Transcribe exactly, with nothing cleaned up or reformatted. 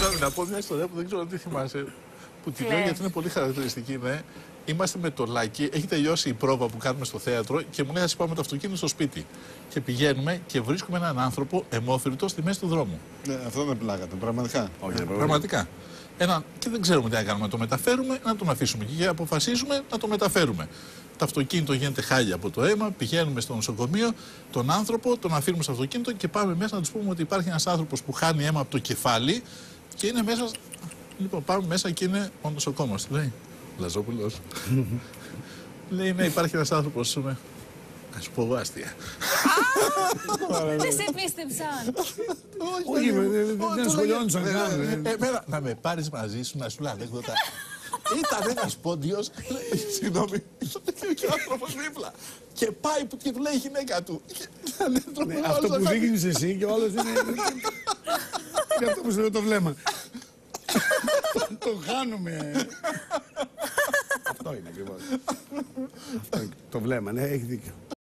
να πω μια ιστορία που δεν ξέρω τι θυμάσαι. Που τη λέω γιατί είναι πολύ χαρακτηριστική. Ναι. Είμαστε με το Λάκη, έχει τελειώσει η πρόβα που κάνουμε στο θέατρο και μου λέει: ας πάμε το αυτοκίνητο στο σπίτι. Και πηγαίνουμε και βρίσκουμε έναν άνθρωπο αιμόφυρτο στη μέση του δρόμου. Ναι, αυτό δεν πλάκατε, πραγματικά. Όχι, ναι, πραγματικά. Ένα, και δεν ξέρουμε τι να κάνουμε. Να το μεταφέρουμε, να τον αφήσουμε. Και αποφασίζουμε να το μεταφέρουμε. Το αυτοκίνητο γίνεται χάλια από το αίμα, πηγαίνουμε στο νοσοκομείο, τον άνθρωπο, τον αφήνουμε στο αυτοκίνητο και πάμε μέσα να του πούμε ότι υπάρχει ένα άνθρωπο που χάνει αίμα από το κεφάλι και είναι μέσα. Λοιπόν, πάμε μέσα και είναι ο νοσοκόμος. Λέει, Λαζόπουλος. Λέει, ναι, υπάρχει ένας άνθρωπος. Να σου πω άστια. Δεν σε πίστεψαν. Όχι, δεν σχολιόντουσαν καν. Εμένα, να με πάρεις μαζί σου, να σου λέω ανέκδοτα. Ήταν ένας πόντιος, συγγνώμη, και ο άνθρωπος δίπλα. Και πάει και του λέει η γυναίκα του. Αυτό που δείχνεις εσύ και ο άλλος είναι. Είναι αυτό που σου λέω το βλέμμα. Το χάνουμε. Αυτό είναι ακριβώς. Το βλέμμα, ναι, έχει δίκιο.